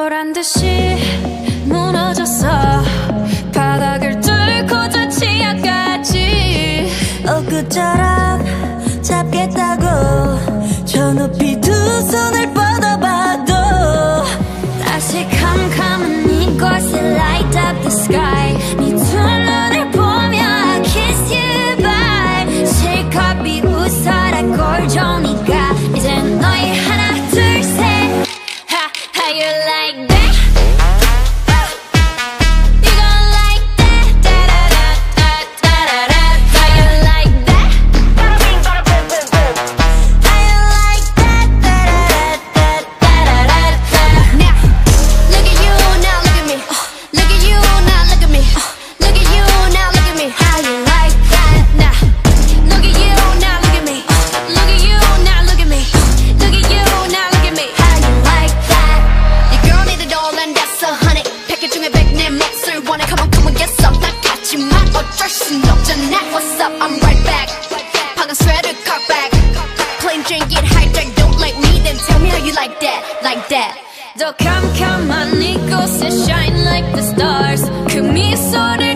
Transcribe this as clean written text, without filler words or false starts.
보란 듯이 무너졌어. 바닥을 뚫고 저 치아까지 엊그처럼 잡겠다고 저 높이 두 손을 뻗어봐도 다시 캄캄한 이곳에 light up the sky. 네 두 눈을 보며 I kiss you bye. 실컷 비웃어라 꼴좋으니까 이젠 너희 하나 둘 셋. How you like that? You gon' like that? Da-da-da-da-da-da-da. How you like that? How you like that? Da-da-da-da-da-da-da. Now, look at you, now look at me. Look at you, now look at me. Look at you, now look at me. How you like that? Now, look at you, now look at me. Look at you, now look at me. Look at you, now look at me. How you like that? Your girl need it all and that's 100. 100개 중에 100 내 몫을 원해. Come on, get some. 나 같지만 어쩔 순 없잖아. What's up? I'm right back. 방금 sweater cock back. Plain drink it hijack. Don't like me, then tell me how you like that. Like that. 더 캄캄한 이곳에 shine like the stars. 그 미소를